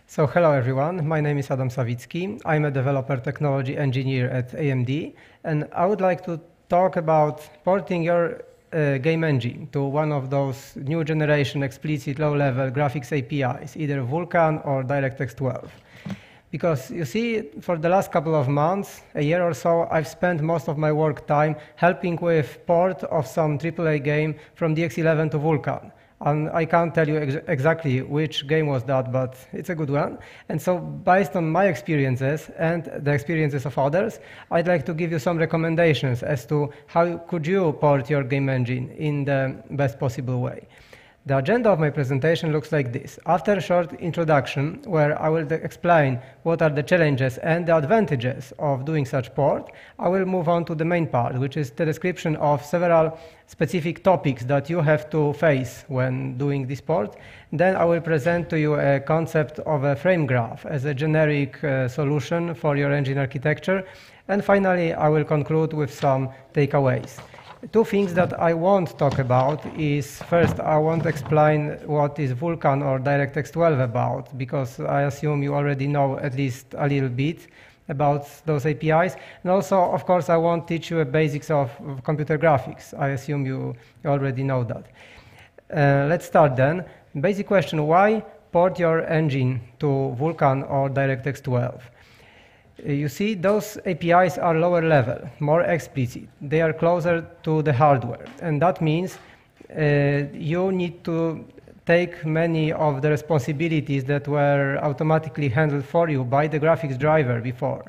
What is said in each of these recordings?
So hello everyone, my name is Adam Sawicki. I'm a developer technology engineer at AMD, and I would like to talk about porting your game engine to one of those new generation explicit low-level graphics APIs, either Vulkan or DirectX 12. Because you see, for the last couple of months, a year or so, I've spent most of my work time helping with port of some AAA game from DX11 to Vulkan. And I can't tell you exactly which game was that, but it's a good one. And so based on my experiences and the experiences of others, I'd like to give you some recommendations as to how could you port your game engine in the best possible way. The agenda of my presentation looks like this. After a short introduction, where I will explain what are the challenges and the advantages of doing such port, I will move on to the main part, which is the description of several specific topics that you have to face when doing this port. Then I will present to you a concept of a frame graph as a generic solution for your engine architecture. And finally, I will conclude with some takeaways. Two things that I won't talk about is, first, I won't explain what is Vulkan or DirectX 12 about, because I assume you already know at least a little bit about those APIs. And also, of course, I won't teach you the basics of computer graphics. I assume you already know that. Let's start then. Basic question, why port your engine to Vulkan or DirectX 12? You see, those APIs are lower level, more explicit. They are closer to the hardware. And that means you need to take many of the responsibilities that were automatically handled for you by the graphics driver before.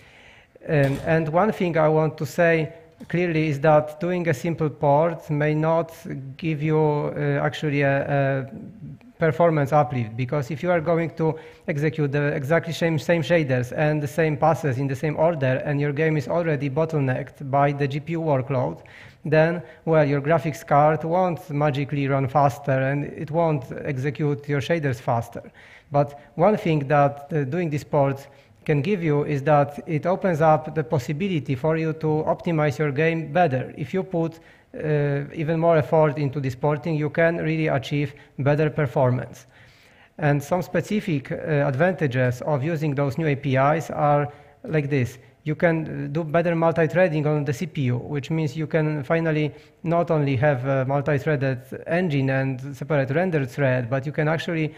And one thing I want to say clearly is that doing a simple port may not give you actually a performance uplift, because if you are going to execute the exactly same shaders and the same passes in the same order, and your game is already bottlenecked by the GPU workload, then, well, your graphics card won't magically run faster and it won't execute your shaders faster. But one thing that doing this port can give you is that it opens up the possibility for you to optimize your game better. If you put even more effort into this porting, you can really achieve better performance. And some specific advantages of using those new APIs are like this. You can do better multi-threading on the CPU, which means you can finally not only have a multi-threaded engine and separate render thread, but you can actually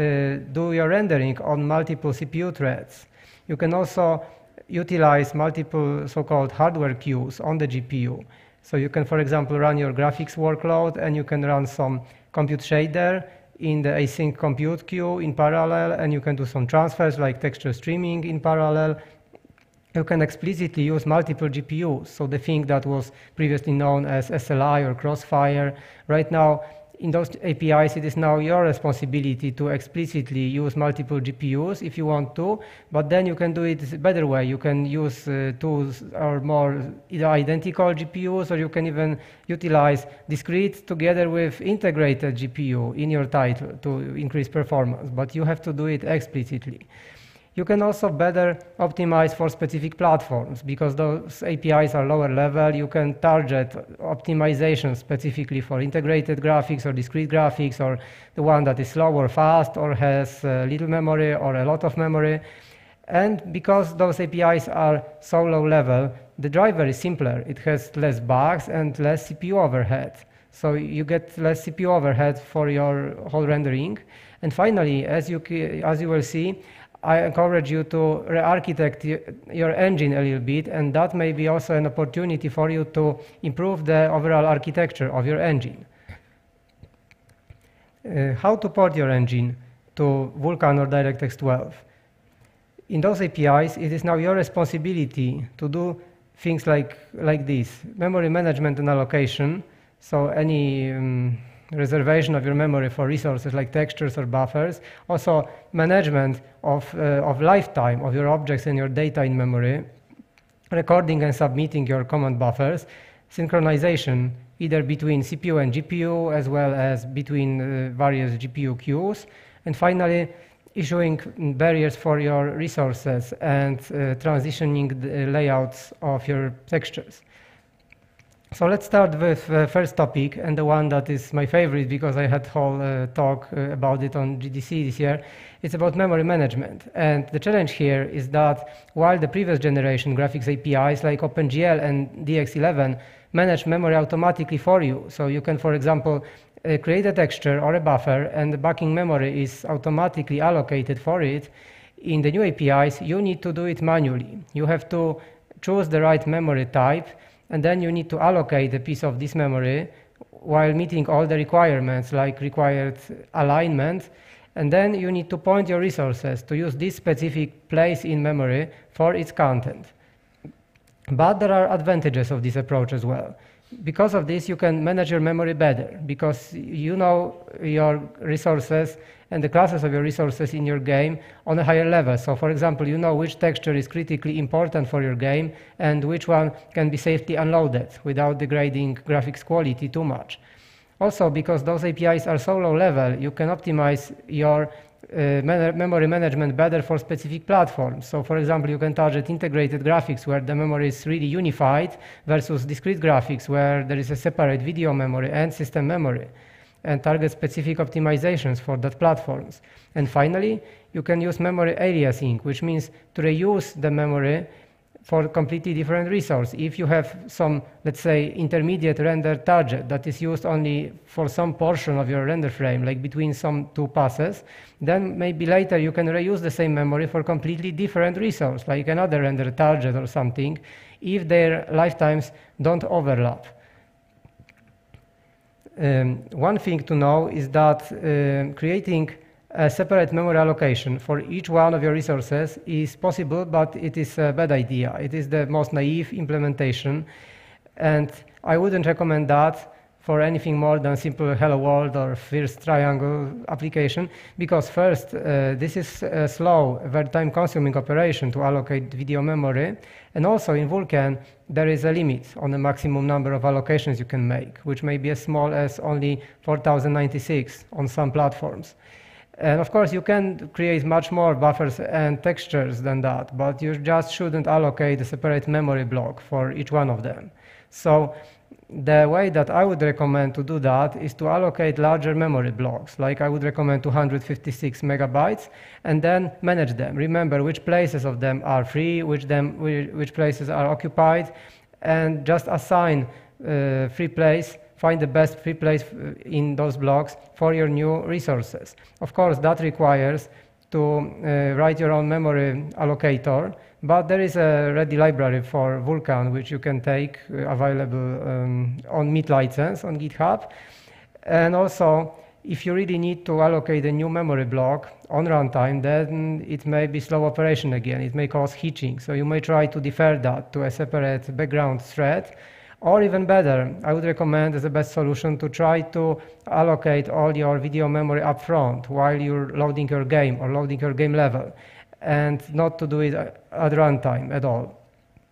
do your rendering on multiple CPU threads. You can also utilize multiple so-called hardware queues on the GPU. So you can, for example, run your graphics workload, and you can run some compute shader in the async compute queue in parallel, and you can do some transfers like texture streaming in parallel. You can explicitly use multiple GPUs. So the thing that was previously known as SLI or Crossfire, right now in those APIs, it is now your responsibility to explicitly use multiple GPUs if you want to, but then you can do it a better way. You can use two or more either identical GPUs, or you can even utilize discrete together with integrated GPU in your title to increase performance, but you have to do it explicitly. You can also better optimize for specific platforms, because those APIs are lower level. You can target optimization specifically for integrated graphics or discrete graphics, or the one that is slow or fast, or has little memory or a lot of memory. And because those APIs are so low level, the driver is simpler. It has less bugs and less CPU overhead. So you get less CPU overhead for your whole rendering. And finally, as you will see, I encourage you to re-architect your engine a little bit, and that may be also an opportunity for you to improve the overall architecture of your engine. How to port your engine to Vulkan or DirectX 12? In those APIs, it is now your responsibility to do things like this: memory management and allocation. So any reservation of your memory for resources like textures or buffers. Also, management of lifetime of your objects and your data in memory. Recording and submitting your command buffers. Synchronization, either between CPU and GPU, as well as between various GPU queues. And finally, issuing barriers for your resources and transitioning the layouts of your textures. So let's start with the first topic, and the one that is my favorite because I had whole talk about it on GDC this year. It's about memory management. And the challenge here is that while the previous generation graphics APIs like OpenGL and DX11 manage memory automatically for you, so you can, for example, create a texture or a buffer, and the backing memory is automatically allocated for it. In the new APIs, you need to do it manually. You have to choose the right memory type, and then you need to allocate a piece of this memory while meeting all the requirements, like required alignment. And then you need to point your resources to use this specific place in memory for its content. But there are advantages of this approach as well. Because of this, you can manage your memory better, because you know your resources and the classes of your resources in your game on a higher level. So, for example, you know which texture is critically important for your game and which one can be safely unloaded without degrading graphics quality too much. Also, because those APIs are so low level, you can optimize your memory management better for specific platforms. So, for example, you can target integrated graphics where the memory is really unified versus discrete graphics where there is a separate video memory and system memory, and target specific optimizations for that platforms. And finally, you can use memory aliasing, which means to reuse the memory for completely different resource. If you have some, let's say, intermediate render target that is used only for some portion of your render frame, like between some two passes, then maybe later you can reuse the same memory for completely different resource, like another render target or something, if their lifetimes don't overlap. One thing to know is that creating a separate memory allocation for each one of your resources is possible, but it is a bad idea. It is the most naive implementation, and I wouldn't recommend that for anything more than simple Hello World or First Triangle application, because first, this is a slow, very time-consuming operation to allocate video memory, and also in Vulkan, there is a limit on the maximum number of allocations you can make, which may be as small as only 4096 on some platforms. And of course, you can create much more buffers and textures than that, but you just shouldn't allocate a separate memory block for each one of them. So the way that I would recommend to do that is to allocate larger memory blocks, like I would recommend 256 megabytes, and then manage them. Remember which places of them are free, which places are occupied, and just assign free place. Find the best free place in those blocks for your new resources. Of course, that requires to write your own memory allocator, but there is a ready library for Vulkan, which you can take, available on Meet license on GitHub. And also, if you really need to allocate a new memory block on runtime, then it may be slow operation again. It may cause hitching, so you may try to defer that to a separate background thread. Or even better, I would recommend as the best solution to try to allocate all your video memory up front while you're loading your game or loading your game level, and not to do it at runtime at all.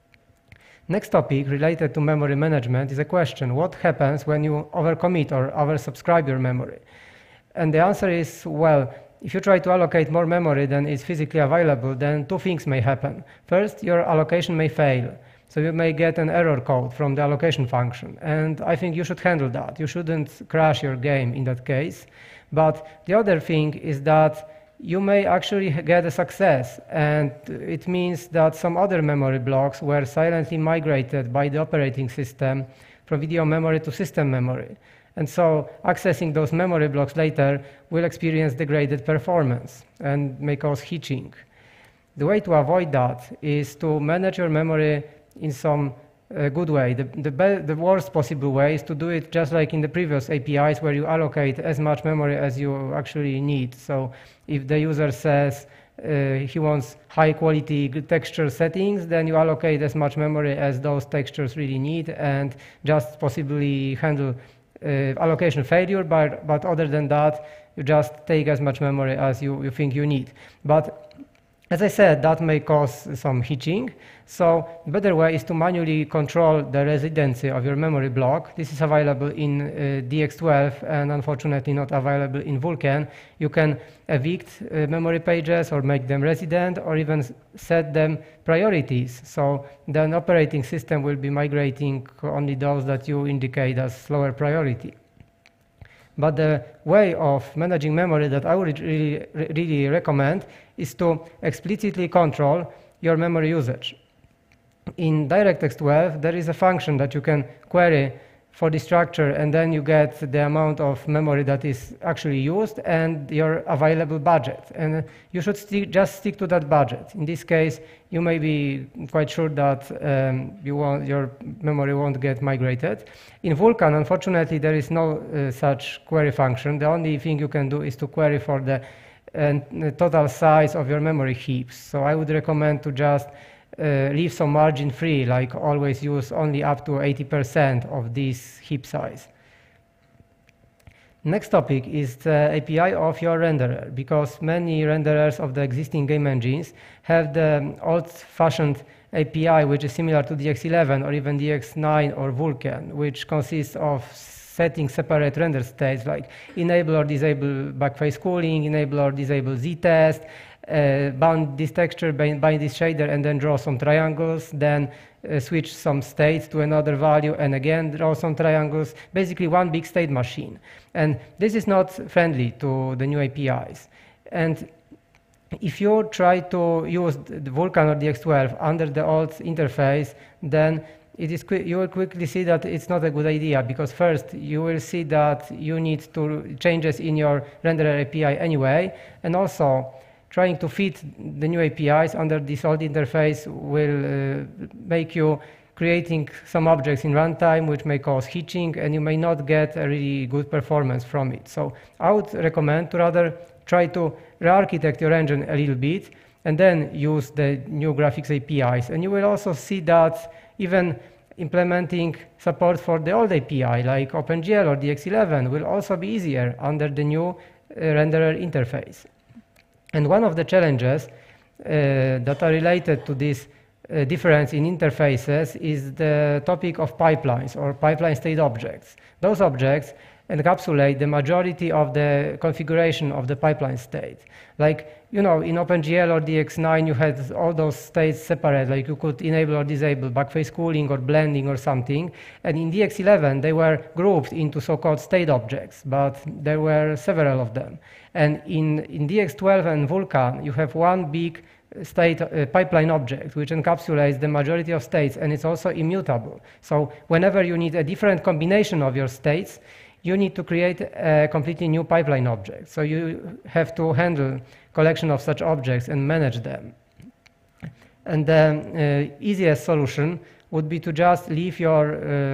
Next topic related to memory management is a question: what happens when you overcommit or oversubscribe your memory? And the answer is, well, if you try to allocate more memory than is physically available, then two things may happen. First, your allocation may fail. So you may get an error code from the allocation function, and I think you should handle that. You shouldn't crash your game in that case. But the other thing is that you may actually get a success, and it means that some other memory blocks were silently migrated by the operating system from video memory to system memory. And so accessing those memory blocks later will experience degraded performance and may cause hitching. The way to avoid that is to manage your memory in some good way. The worst possible way is to do it just like in the previous APIs, where you allocate as much memory as you actually need. So if the user says he wants high quality texture settings, then you allocate as much memory as those textures really need, and just possibly handle allocation failure, but other than that, you just take as much memory as you think you need. But As I said, that may cause some hitching, so the better way is to manually control the residency of your memory block. This is available in DX12 and unfortunately not available in Vulkan. You can evict memory pages or make them resident or even set them priorities. So then operating system will be migrating only those that you indicate as lower priority. But the way of managing memory that I would really recommend is to explicitly control your memory usage. In DirectX 12, there is a function that you can query for the structure, and then you get the amount of memory that is actually used and your available budget. And you should just stick to that budget. In this case, you may be quite sure that your memory won't get migrated. In Vulkan, unfortunately, there is no such query function. The only thing you can do is to query for the total size of your memory heaps. So I would recommend to just leave some margin free, like always use only up to 80% of this heap size. Next topic is the API of your renderer, because many renderers of the existing game engines have the old-fashioned API, which is similar to DX11 or even DX9 or Vulkan, which consists of setting separate render states like enable or disable backface cooling, enable or disable z-test, bound this texture, bind this shader, and then draw some triangles, then switch some states to another value, and again draw some triangles, basically one big state machine. And this is not friendly to the new APIs. And if you try to use the Vulkan or DX12 under the old interface, then you will quickly see that it's not a good idea, because first you will see that you need to changes in your renderer API anyway, and also trying to fit the new APIs under this old interface will make you creating some objects in runtime, which may cause hitching, and you may not get a really good performance from it. So I would recommend to rather try to re-architect your engine a little bit and then use the new graphics APIs. And you will also see that even implementing support for the old API like OpenGL or DX11 will also be easier under the new renderer interface. And one of the challenges that are related to this difference in interfaces is the topic of pipelines or pipeline state objects. Those objects encapsulate the majority of the configuration of the pipeline state. Like, you know, in OpenGL or DX9, you had all those states separate, like you could enable or disable backface cooling or blending or something. And in DX11, they were grouped into so-called state objects, but there were several of them. And in DX12 and Vulkan, you have one big state pipeline object, which encapsulates the majority of states, and it's also immutable. So whenever you need a different combination of your states, you need to create a completely new pipeline object. So you have to handle collection of such objects and manage them. And the easiest solution would be to just leave your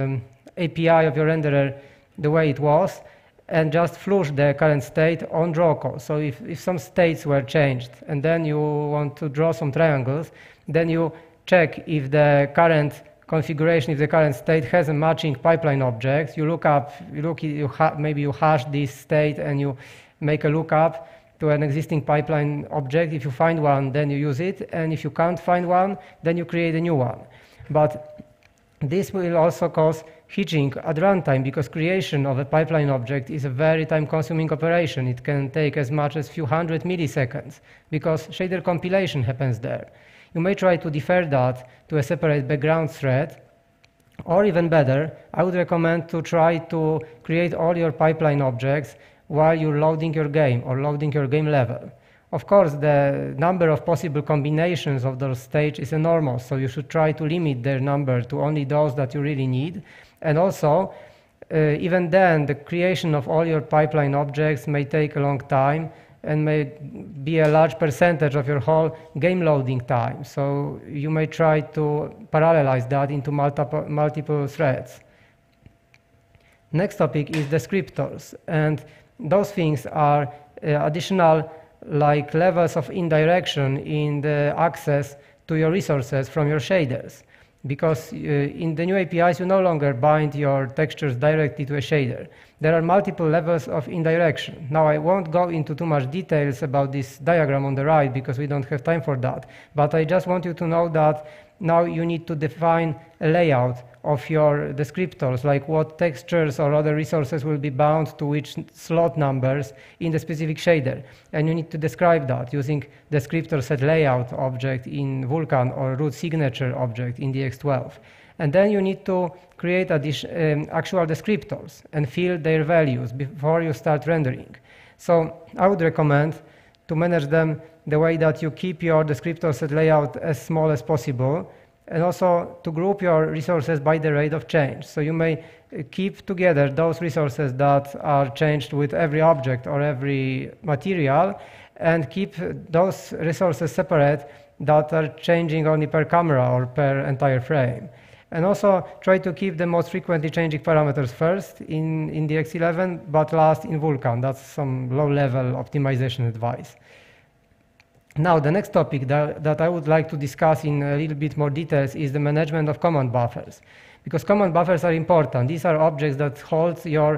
API of your renderer the way it was and just flush the current state on draw call. So if some states were changed and then you want to draw some triangles, then you check if the current configuration, if the current state has a matching pipeline object. You look up, maybe you hash this state and you make a lookup to an existing pipeline object. If you find one, then you use it. And if you can't find one, then you create a new one. But this will also cause hitching at runtime, because creation of a pipeline object is a very time-consuming operation. It can take as much as few hundred milliseconds, because shader compilation happens there. You may try to defer that to a separate background thread, or even better, I would recommend to try to create all your pipeline objects while you're loading your game or loading your game level. Of course, the number of possible combinations of those states is enormous, so you should try to limit their number to only those that you really need. And also, even then, the creation of all your pipeline objects may take a long time and may be a large percentage of your whole game loading time. So you may try to parallelize that into multiple threads. Next topic is descriptors. And those things are additional like levels of indirection in the access to your resources from your shaders. because in the new APIs you no longer bind your textures directly to a shader. There are multiple levels of indirection. Now I won't go into too much details about this diagram on the right because we don't have time for that, but I just want you to know that now you need to define a layout of your descriptors, like what textures or other resources will be bound to which slot numbers in the specific shader. And you need to describe that using descriptor set layout object in Vulkan or root signature object in DX12. And then you need to create actual descriptors and fill their values before you start rendering. So I would recommend to manage them the way that you keep your descriptor set layout as small as possible, and also to group your resources by the rate of change. So you may keep together those resources that are changed with every object or every material, and keep those resources separate that are changing only per camera or per entire frame. And also try to keep the most frequently changing parameters first in DX11, but last in Vulkan. That's some low-level optimization advice. Now, the next topic that I would like to discuss in a little bit more details is the management of command buffers. Because command buffers are important. These are objects that hold your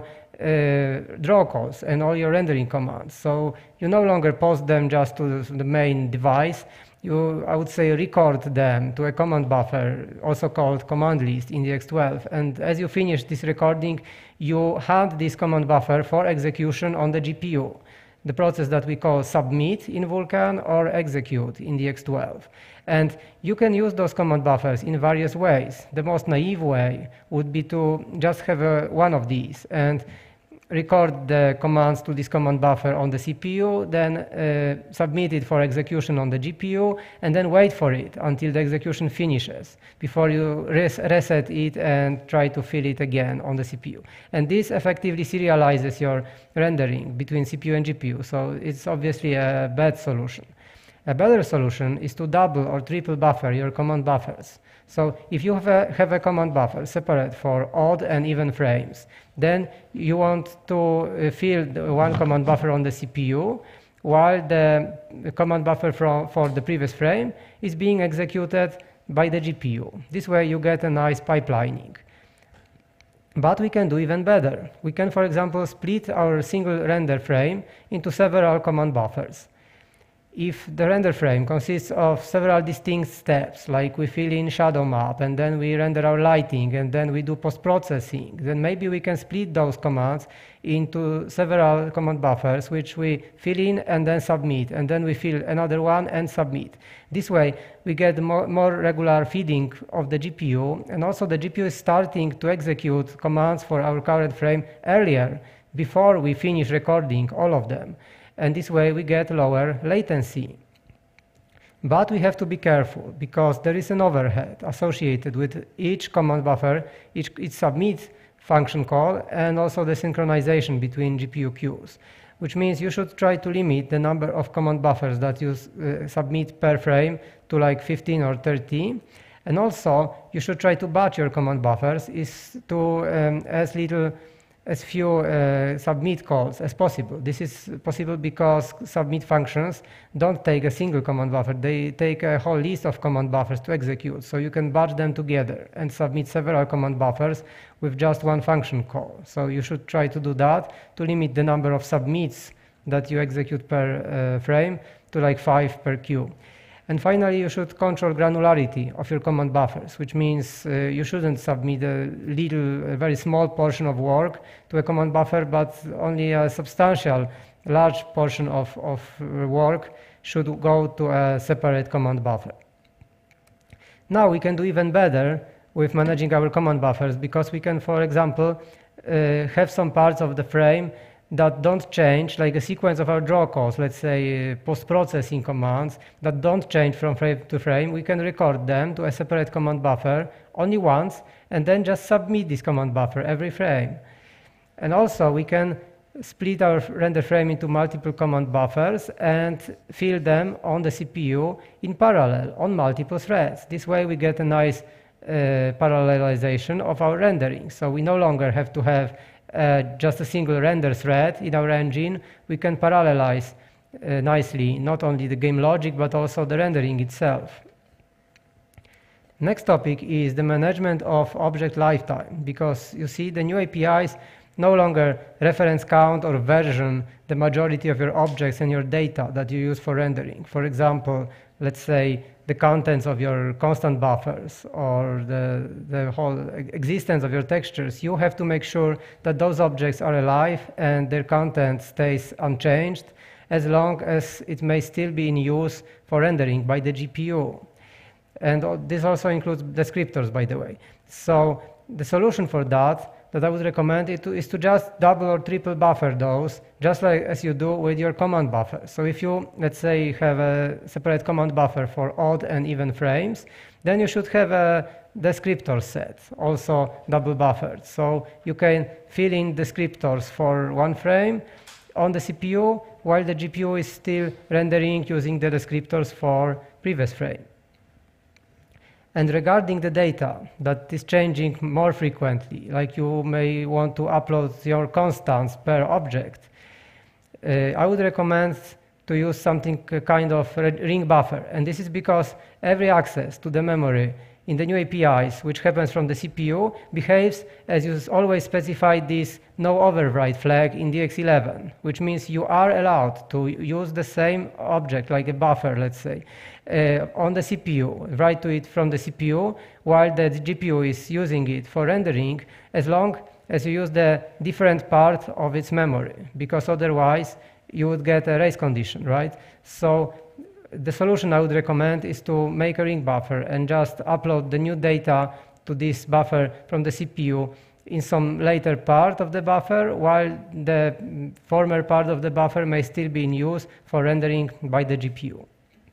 draw calls and all your rendering commands. So you no longer post them just to the main device. You, I would say, record them to a command buffer, also called command list in DX12. And as you finish this recording, you hand this command buffer for execution on the GPU. The process that we call submit in Vulkan or execute in DX12. And you can use those command buffers in various ways. The most naive way would be to just have one of these and record the commands to this command buffer on the CPU, then submit it for execution on the GPU, and then wait for it until the execution finishes before you reset it and try to fill it again on the CPU. And this effectively serializes your rendering between CPU and GPU, so it's obviously a bad solution. A better solution is to double or triple buffer your command buffers. So if you have a command buffer separate for odd and even frames, then you want to fill one command buffer on the CPU while the command buffer for the previous frame is being executed by the GPU. This way you get a nice pipelining. But we can do even better. We can, for example, split our single render frame into several command buffers. If the render frame consists of several distinct steps, like we fill in shadow map, and then we render our lighting, and then we do post-processing, then maybe we can split those commands into several command buffers, which we fill in and then submit, and then we fill another one and submit. This way, we get more regular feeding of the GPU, and also the GPU is starting to execute commands for our current frame earlier, before we finish recording all of them. And this way we get lower latency. But we have to be careful, because there is an overhead associated with each command buffer, each submit function call, and also the synchronization between GPU queues, which means you should try to limit the number of command buffers that you submit per frame to like 15 or 30. And also, you should try to batch your command buffers as few submit calls as possible. This is possible because submit functions don't take a single command buffer. They take a whole list of command buffers to execute. So you can batch them together and submit several command buffers with just one function call. So you should try to do that to limit the number of submits that you execute per frame to like 5 per queue. And finally, you should control granularity of your command buffers, which means you shouldn't submit a very small portion of work to a command buffer, but only a substantial, large portion of work should go to a separate command buffer. Now we can do even better with managing our command buffers, because we can, for example, have some parts of the frame that don't change, like a sequence of our draw calls, let's say post-processing commands that don't change from frame to frame. We can record them to a separate command buffer only once, and then just submit this command buffer every frame. And also we can split our render frame into multiple command buffers and fill them on the CPU in parallel on multiple threads. This way we get a nice parallelization of our rendering. So we no longer have to have just a single render thread in our engine. We can parallelize nicely not only the game logic but also the rendering itself. Next topic is the management of object lifetime, because you see the new APIs no longer reference count or version the majority of your objects and your data that you use for rendering. For example, let's say the contents of your constant buffers or the whole existence of your textures. You have to make sure that those objects are alive and their content stays unchanged as long as it may still be in use for rendering by the GPU. And this also includes descriptors, by the way. So the solution for that I would recommend is to just double or triple buffer those, just like as you do with your command buffer. So if you, let's say, have a separate command buffer for odd and even frames, then you should have a descriptor set, also double buffered. So you can fill in descriptors for one frame on the CPU, while the GPU is still rendering using the descriptors for previous frame. And regarding the data that is changing more frequently, like you may want to upload your constants per object, I would recommend to use something kind of ring buffer. And this is because every access to the memory in the new APIs, which happens from the CPU, behaves as you always specified this no overwrite flag in DX11, which means you are allowed to use the same object, like a buffer, let's say, on the CPU, write to it from the CPU, while the GPU is using it for rendering, as long as you use the different part of its memory, because otherwise you would get a race condition, right? So the solution I would recommend is to make a ring buffer and just upload the new data to this buffer from the CPU in some later part of the buffer, while the former part of the buffer may still be in use for rendering by the GPU.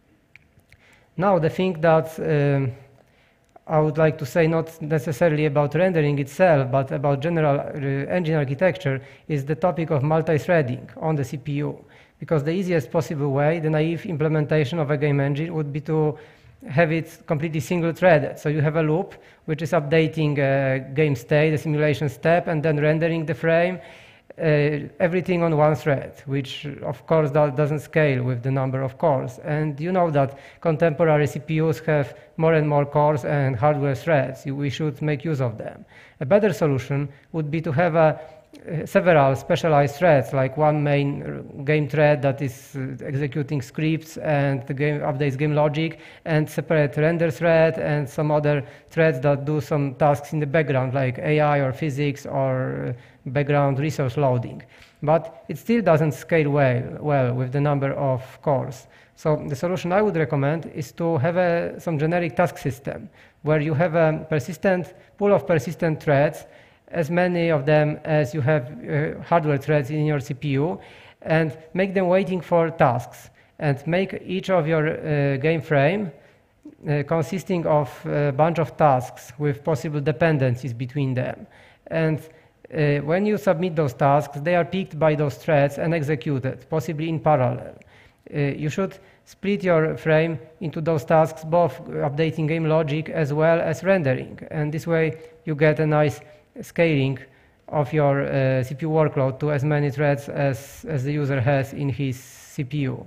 Now, the thing that I would like to say, not necessarily about rendering itself, but about general engine architecture, is the topic of multi-threading on the CPU. Because the easiest possible way, the naive implementation of a game engine, would be to have it completely single-threaded. So you have a loop which is updating a game state, a simulation step, and then rendering the frame, everything on one thread, which of course doesn't scale with the number of cores. And you know that contemporary CPUs have more and more cores and hardware threads. We should make use of them. A better solution would be to have several specialized threads, like one main game thread that is executing scripts and the game updates game logic, and separate render thread and some other threads that do some tasks in the background, like AI or physics or background resource loading. But it still doesn't scale well with the number of cores. So the solution I would recommend is to have some generic task system where you have a persistent pool of persistent threads, as many of them as you have hardware threads in your CPU, and make them waiting for tasks, and make each of your game frame consisting of a bunch of tasks with possible dependencies between them. And when you submit those tasks, they are picked by those threads and executed, possibly in parallel. You should split your frame into those tasks, both updating game logic as well as rendering. And this way you get a nice scaling of your CPU workload to as many threads as the user has in his CPU.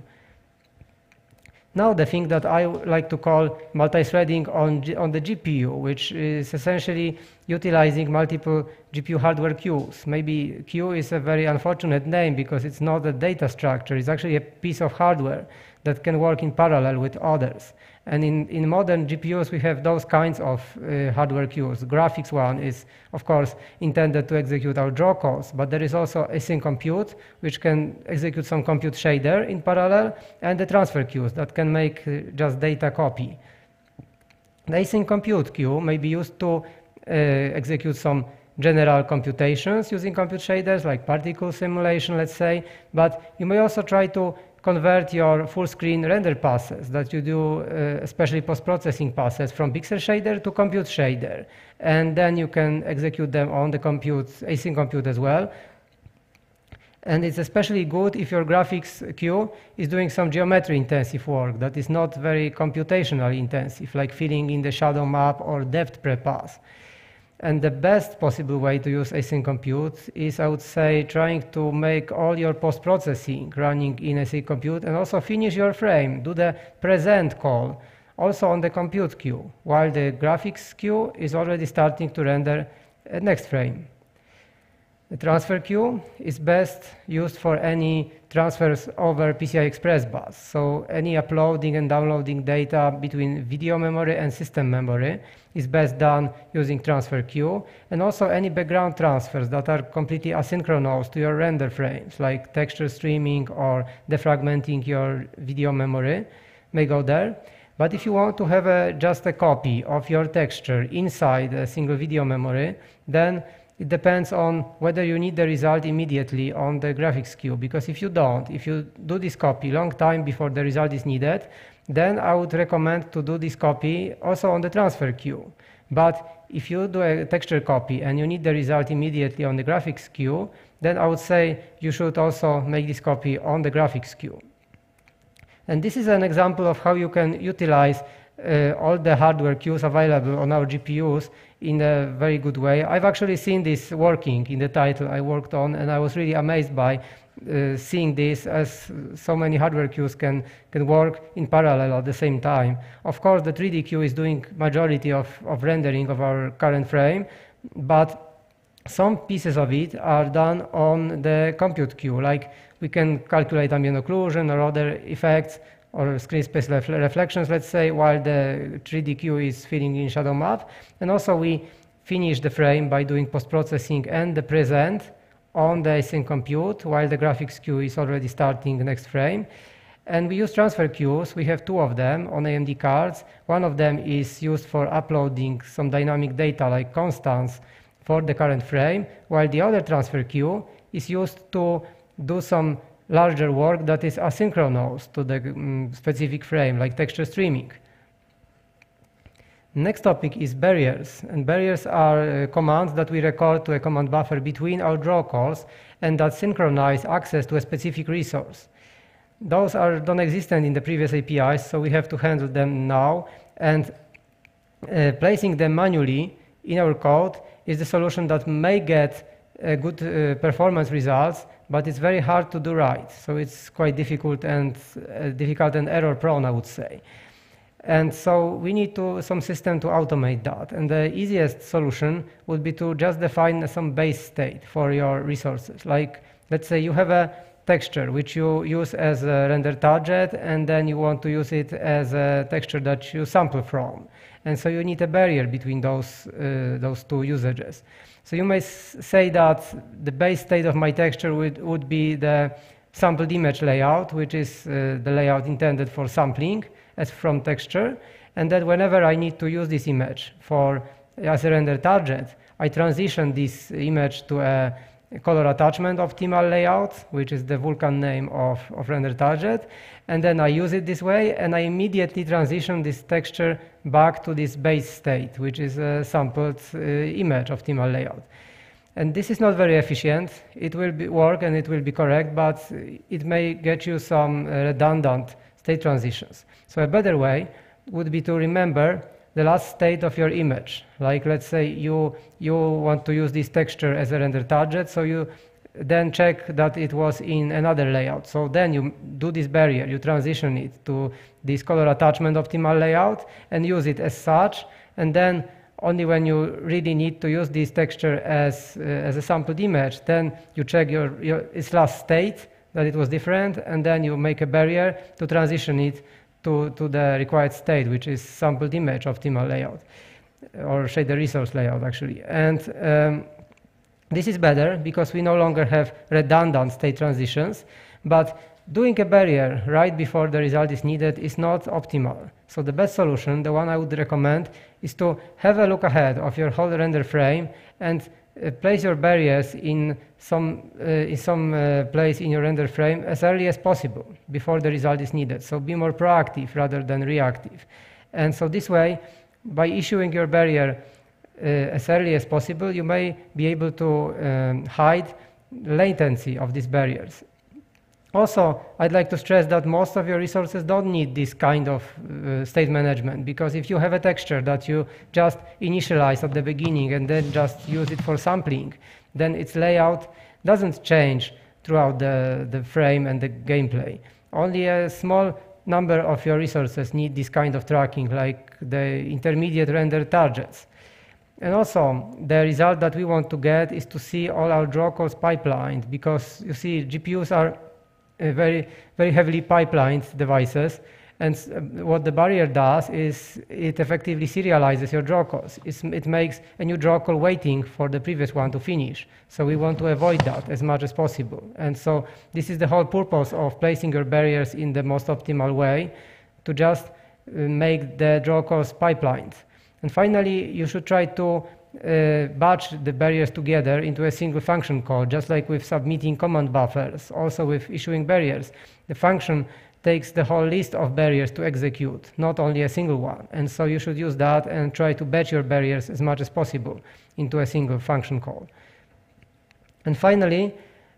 Now the thing that I like to call multi-threading on the GPU, which is essentially utilizing multiple GPU hardware queues. Maybe queue is a very unfortunate name because it's not a data structure, it's actually a piece of hardware that can work in parallel with others. And in modern GPUs, we have those kinds of hardware queues. The graphics one is, of course, intended to execute our draw calls, but there is also async compute, which can execute some compute shader in parallel, and the transfer queues that can make just data copy. The async compute queue may be used to execute some general computations using compute shaders, like particle simulation, let's say, but you may also try to convert your full-screen render passes that you do, especially post-processing passes, from pixel shader to compute shader. And then you can execute them on the async compute as well. And it's especially good if your graphics queue is doing some geometry-intensive work that is not very computationally intensive, like filling in the shadow map or depth prepass. And the best possible way to use async compute is, I would say, trying to make all your post-processing running in async compute and also finish your frame. Do the present call also on the compute queue, while the graphics queue is already starting to render next frame. The transfer queue is best used for any transfers over PCI Express bus. So any uploading and downloading data between video memory and system memory is best done using transfer queue. And also any background transfers that are completely asynchronous to your render frames, like texture streaming or defragmenting your video memory, may go there. But if you want to have just a copy of your texture inside a single video memory, then it depends on whether you need the result immediately on the graphics queue, because if you don't, if you do this copy long time before the result is needed, then I would recommend to do this copy also on the transfer queue. But if you do a texture copy and you need the result immediately on the graphics queue, then I would say you should also make this copy on the graphics queue. And this is an example of how you can utilize all the hardware queues available on our GPUs in a very good way. I've actually seen this working in the title I worked on, and I was really amazed by seeing this, as so many hardware queues can work in parallel at the same time. Of course, the 3D queue is doing majority of rendering of our current frame, but some pieces of it are done on the compute queue, like we can calculate ambient occlusion or other effects or screen space reflections, let's say, while the 3D queue is filling in shadow map. And also we finish the frame by doing post-processing and the present on the async compute, while the graphics queue is already starting the next frame. And we use transfer queues. We have two of them on AMD cards. One of them is used for uploading some dynamic data like constants for the current frame, while the other transfer queue is used to do some larger work that is asynchronous to the specific frame, like texture streaming. Next topic is barriers. And barriers are commands that we record to a command buffer between our draw calls and that synchronize access to a specific resource. Those are non-existent in the previous APIs, so we have to handle them now. And placing them manually in our code is the solution that may get good performance results, but it's very hard to do right. So it's quite difficult and error prone, I would say. And so we need some system to automate that. And the easiest solution would be to just define some base state for your resources. Like, let's say you have a texture which you use as a render target, and then you want to use it as a texture that you sample from. And so you need a barrier between those two usages. So you may say that the base state of my texture would be the sampled image layout, which is the layout intended for sampling as from texture. And that whenever I need to use this image as a render target, I transition this image to a color attachment optimal layout, which is the Vulkan name of render target. And then I use it this way, and I immediately transition this texture back to this base state, which is a sampled image optimal layout. And this is not very efficient. It will work and it will be correct, but it may get you some redundant state transitions. So a better way would be to remember the last state of your image. Like, let's say you want to use this texture as a render target, so you then check that it was in another layout. So then you do this barrier, you transition it to this color attachment optimal layout and use it as such. And then only when you really need to use this texture as a sampled image, then you check its last state, that it was different, and then you make a barrier to transition it to the required state, which is sampled image optimal layout, or shader resource layout, actually. And this is better because we no longer have redundant state transitions, but doing a barrier right before the result is needed is not optimal. So the best solution, the one I would recommend, is to have a look ahead of your whole render frame and place your barriers in some place in your render frame as early as possible before the result is needed. So be more proactive rather than reactive. And so this way, by issuing your barrier as early as possible, you may be able to hide latency of these barriers. Also, I'd like to stress that most of your resources don't need this kind of state management, because if you have a texture that you just initialize at the beginning and then just use it for sampling, then its layout doesn't change throughout the frame and the gameplay. Only a small number of your resources need this kind of tracking, like the intermediate render targets. And also, the result that we want to get is to see all our draw calls pipelined, because you see GPUs are very, very heavily pipelined devices. And what the barrier does is it effectively serializes your draw calls. It makes a new draw call waiting for the previous one to finish. So we want to avoid that as much as possible. And so this is the whole purpose of placing your barriers in the most optimal way, to just make the draw calls pipelined. And finally, you should try to batch the barriers together into a single function call, just like with submitting command buffers, also with issuing barriers. The function takes the whole list of barriers to execute, not only a single one. And so you should use that and try to batch your barriers as much as possible into a single function call. And finally,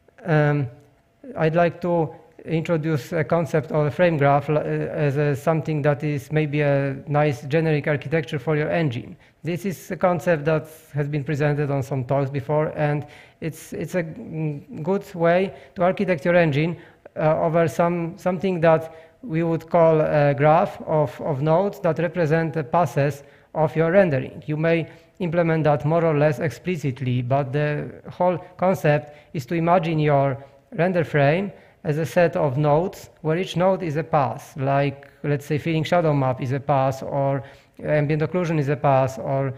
I'd like to introduce a concept of a frame graph as something that is maybe a nice generic architecture for your engine. This is a concept that has been presented on some talks before, and it's a good way to architect your engine over something that we would call a graph of nodes that represent the passes of your rendering. You may implement that more or less explicitly, but the whole concept is to imagine your render frame as a set of nodes where each node is a pass, like let's say filling shadow map is a pass, or ambient occlusion is a pass, or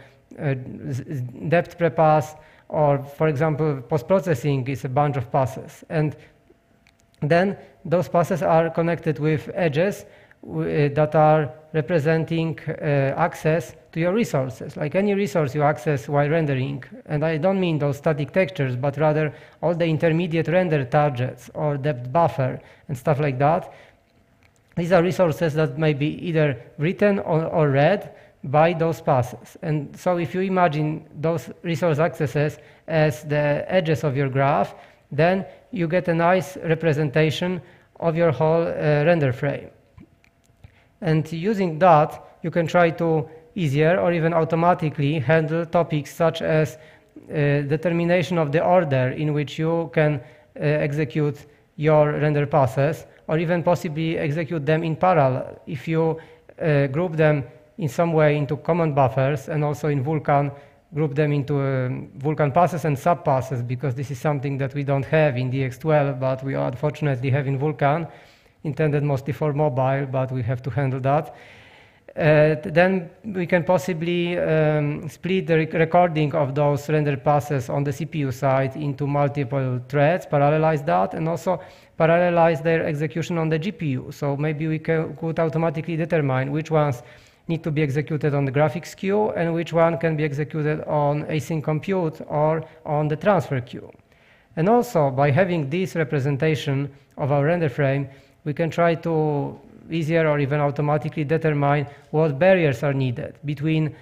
depth prepass, or for example post-processing is a bunch of passes. And then those passes are connected with edges that are representing access to your resources, like any resource you access while rendering. And I don't mean those static textures, but rather all the intermediate render targets or depth buffer and stuff like that. These are resources that may be either written or read by those passes. And so if you imagine those resource accesses as the edges of your graph, then you get a nice representation of your whole render frame. And using that, you can try to easier or even automatically handle topics such as determination of the order in which you can execute your render passes, or even possibly execute them in parallel. If you group them in some way into command buffers, and also in Vulkan, group them into Vulkan passes and subpasses, because this is something that we don't have in DX12, but we unfortunately have in Vulkan, intended mostly for mobile, but we have to handle that. Then we can possibly split the recording of those render passes on the CPU side into multiple threads, parallelize that, and also parallelize their execution on the GPU. So maybe we could automatically determine which ones need to be executed on the graphics queue and which one can be executed on async compute or on the transfer queue. And also, by having this representation of our render frame, we can try to easier or even automatically determine what barriers are needed between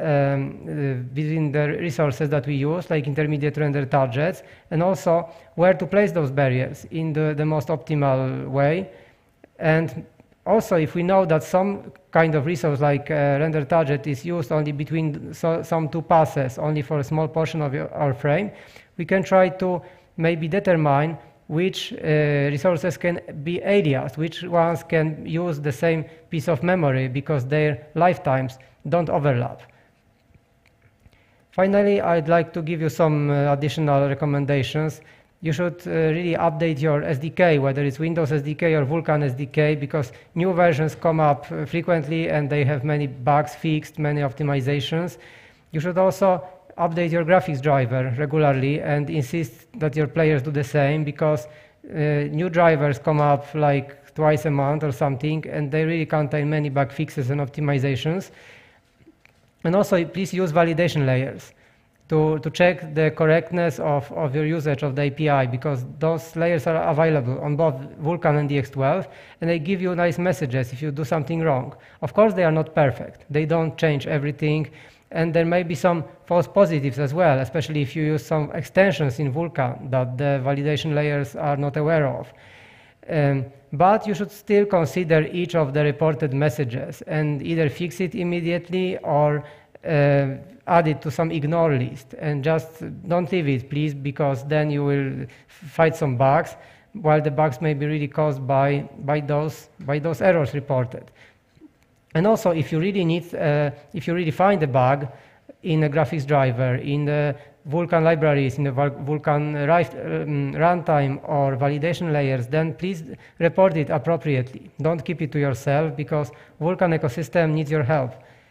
the resources that we use, like intermediate render targets, and also where to place those barriers in the most optimal way. And also, if we know that some kind of resource like render target is used only between some two passes, only for a small portion of our frame, we can try to maybe determine which resources can be aliased, which ones can use the same piece of memory because their lifetimes don't overlap. Finally, I'd like to give you some additional recommendations. You should really update your SDK, whether it's Windows SDK or Vulkan SDK, because new versions come up frequently and they have many bugs fixed, many optimizations. You should also update your graphics driver regularly and insist that your players do the same, because new drivers come up like twice a month or something, and they really contain many bug fixes and optimizations. And also, please use validation layers to check the correctness of your usage of the API, because those layers are available on both Vulkan and DX12, and they give you nice messages if you do something wrong. Of course, they are not perfect. They don't change everything, and there may be some false positives as well, especially if you use some extensions in Vulkan that the validation layers are not aware of. But you should still consider each of the reported messages and either fix it immediately or add it to some ignore list, and just don't leave it, please, because then you will find some bugs. while the bugs may be really caused by those errors reported. And also, if you really find a bug in a graphics driver, in the Vulkan libraries, in the Vulkan runtime or validation layers, then please report it appropriately. Don't keep it to yourself, because Vulkan ecosystem needs your help.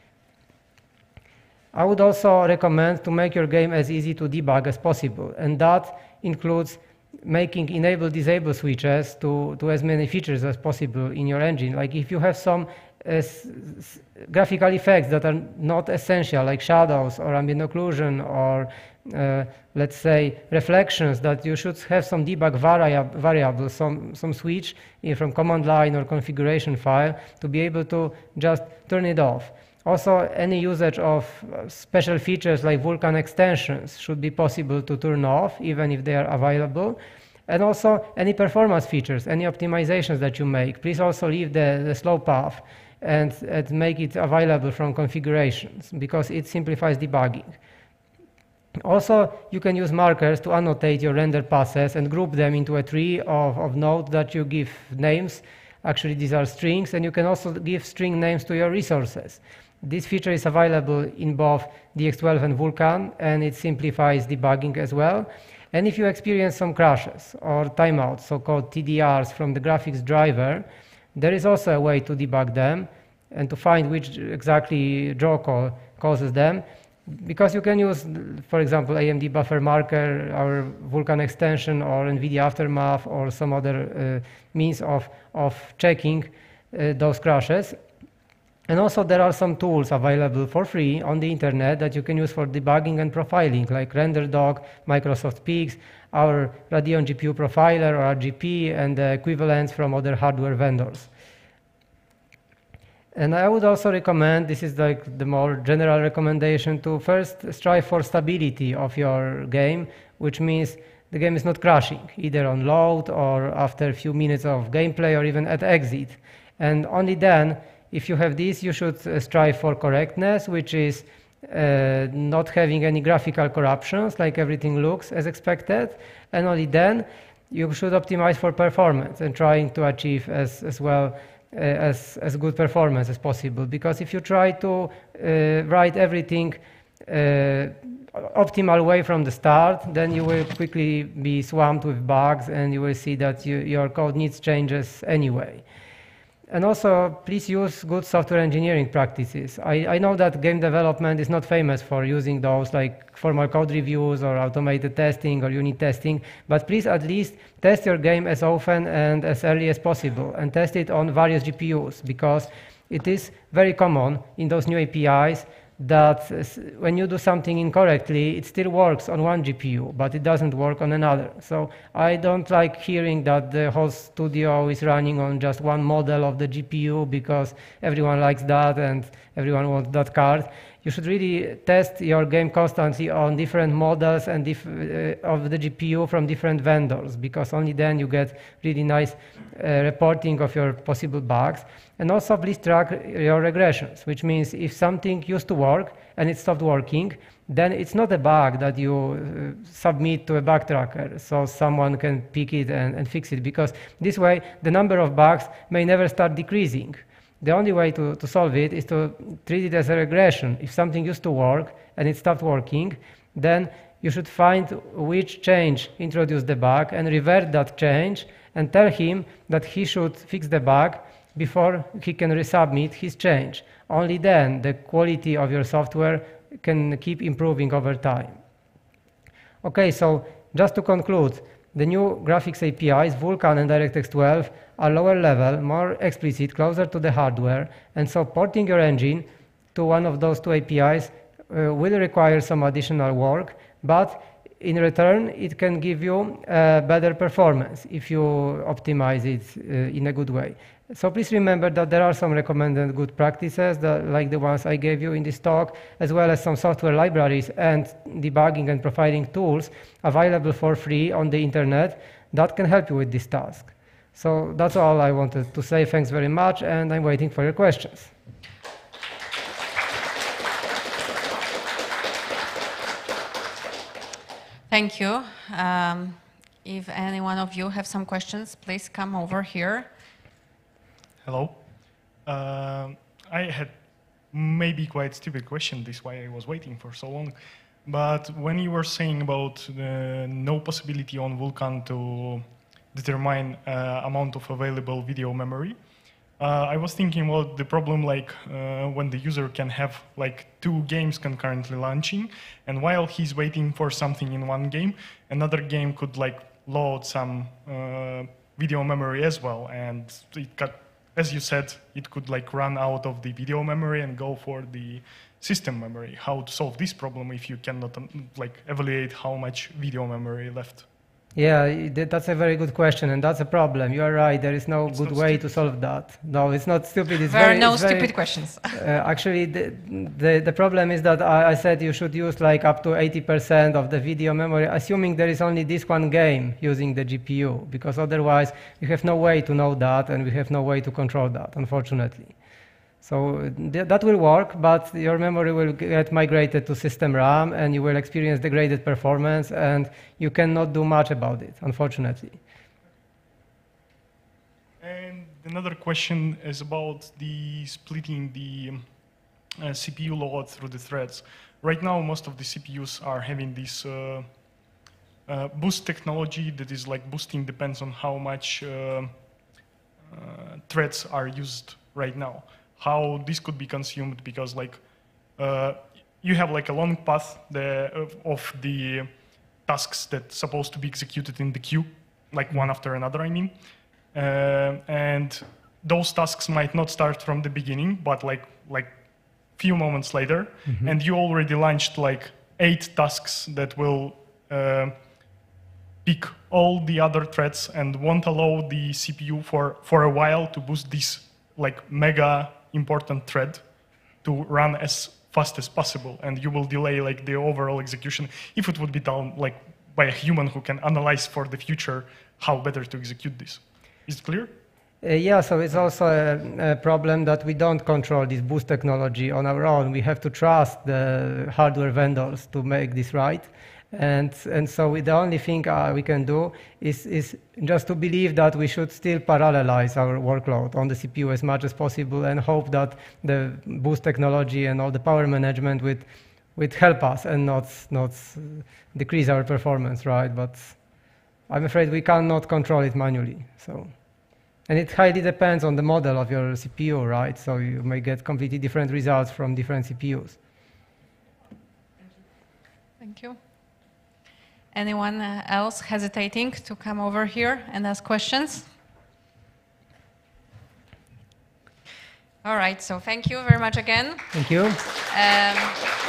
I would also recommend to make your game as easy to debug as possible, and that includes making enable-disable switches to as many features as possible in your engine. Like if you have some graphical effects that are not essential, like shadows or ambient occlusion or let's say reflections, that you should have some debug variable, some switch from command line or configuration file to be able to just turn it off. Also, any usage of special features like Vulkan extensions should be possible to turn off, even if they are available. And also, any performance features, any optimizations that you make, please also leave the slow path and make it available from configurations, because it simplifies debugging. Also, you can use markers to annotate your render passes and group them into a tree of nodes that you give names. Actually, these are strings, and you can also give string names to your resources. This feature is available in both DX12 and Vulkan, and it simplifies debugging as well. And if you experience some crashes or timeouts, so-called TDRs from the graphics driver, there is also a way to debug them and to find which exactly draw call causes them. Because you can use, for example, AMD buffer marker, our Vulkan extension, or NVIDIA Aftermath, or some other means of checking those crashes. And also there are some tools available for free on the internet that you can use for debugging and profiling, like RenderDog, Microsoft Peaks, our Radeon GPU Profiler, or RGP, and the equivalents from other hardware vendors. And I would also recommend, this is like the more general recommendation, to first strive for stability of your game, which means the game is not crashing, either on load or after a few minutes of gameplay or even at exit. And only then, if you have this, you should strive for correctness, which is not having any graphical corruptions, like everything looks as expected. And only then, you should optimize for performance and trying to achieve as well as good performance as possible. Because if you try to write everything optimal way from the start, then you will quickly be swamped with bugs, and you will see that your code needs changes anyway. And also, please use good software engineering practices. I know that game development is not famous for using those like formal code reviews or automated testing or unit testing, but please at least test your game as often and as early as possible, and test it on various GPUs, because it is very common in those new APIs that when you do something incorrectly, it still works on one GPU, but it doesn't work on another. So I don't like hearing that the whole studio is running on just one model of the GPU because everyone likes that and everyone wants that card. You should really test your game constantly on different models and of the GPU from different vendors, because only then you get really nice reporting of your possible bugs. And also please track your regressions, which means if something used to work and it stopped working, then it's not a bug that you submit to a bug tracker so someone can pick it and fix it, because this way the number of bugs may never start decreasing. The only way to solve it is to treat it as a regression. If something used to work and it stopped working, then you should find which change introduced the bug and revert that change and tell him that he should fix the bug before he can resubmit his change. Only then the quality of your software can keep improving over time. Okay, so just to conclude, the new graphics APIs, Vulkan and DirectX 12, are lower level, more explicit, closer to the hardware, and so porting your engine to one of those two APIs will require some additional work, but in return, it can give you better performance if you optimize it in a good way. So please remember that there are some recommended good practices, like the ones I gave you in this talk, as well as some software libraries and debugging and profiling tools available for free on the internet that can help you with this task. So that's all I wanted to say. Thanks very much, and I'm waiting for your questions. Thank you. If any one of you have some questions, please come over here. Hello. I had maybe quite stupid question, this is why I was waiting for so long. But when you were saying about no possibility on Vulkan to determine amount of available video memory, I was thinking about the problem like when the user can have like 2 games concurrently launching, and while he's waiting for something in one game, another game could like load some video memory as well, and it got, as you said, it could like run out of the video memory and go for the system memory. How to solve this problem if you cannot like evaluate how much video memory left? Yeah, that's a very good question, and that's a problem. You are right. There is no good way to solve that. No, it's not stupid. It's there are no stupid questions. Actually, the problem is that I said you should use like up to 80% of the video memory, assuming there is only this one game using the GPU, because otherwise you have no way to know that, and we have no way to control that, unfortunately. So that will work, but your memory will get migrated to system RAM, and you will experience degraded performance, and you cannot do much about it, unfortunately. And another question is about the splitting the CPU load through the threads. Right now, most of the CPUs are having this boost technology that is like boosting depends on how much threads are used right now. How this could be consumed, because like you have like a long path of the tasks that's supposed to be executed in the queue, like one after another, I mean. And those tasks might not start from the beginning, but like few moments later, and you already launched like 8 tasks that will pick all the other threads and won't allow the CPU for a while to boost this like mega important thread to run as fast as possible, and you will delay like the overall execution if it would be done like by a human who can analyze for the future how better to execute this. Is it clear? Yeah, so it's also a problem that we don't control this boost technology on our own. We have to trust the hardware vendors to make this right. And so the only thing we can do is just to believe that we should still parallelize our workload on the CPU as much as possible, and hope that the boost technology and all the power management would help us and not decrease our performance, right? But I'm afraid we cannot control it manually. So, and it highly depends on the model of your CPU, right? So you may get completely different results from different CPUs. Thank you. Anyone else hesitating to come over here and ask questions? All right, so thank you very much again. Thank you.